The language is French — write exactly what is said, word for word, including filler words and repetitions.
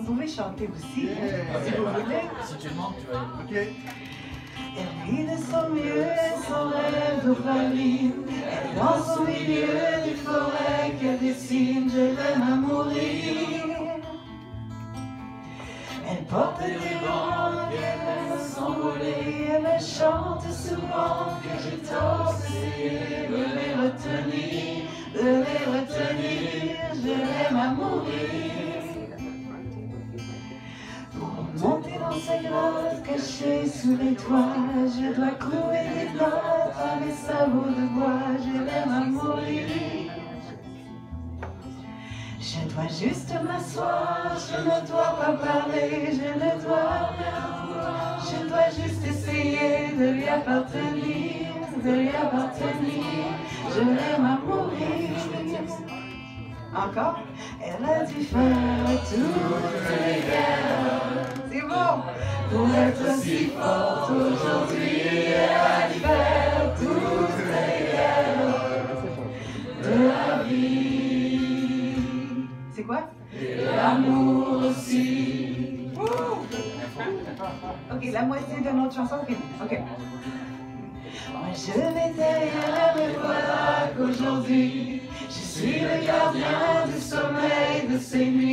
pouvez chanter aussi, yeah. Si vous voulez. Si tu demandes, tu vas y aller. Ok. Elle rit de son mieux et son rêve d'opaline. Elle danse au milieu des forêts qu'elle dessine. Je l'aime à mourir. Elle porte des vents, elle aime s'envoler. Elle chante souvent que je t'ose essayer de les retenir, de les retenir. Je l'aime à mourir. Pour monter dans sa grotte cachée sous les toits, je dois clouer des notes à mes sabots de bois. Je l'aime à mourir. Je dois juste m'asseoir, je ne dois pas parler, je ne dois rien. Je dois juste essayer de lui appartenir, de lui appartenir. Je l'aime à mourir. Encore? Elle a dû faire toutes les guerres. C'est bon! Pour être si forte aujourd'hui, elle a dû faire toutes les guerres de la vie. C'est quoi? Et l'amour aussi. Ouh. Ok, la moitié de notre chanson. Ok. Ok. Moi je m'étais, me voilà qu'aujourd'hui, je suis le gardien du sommeil de ces nuits.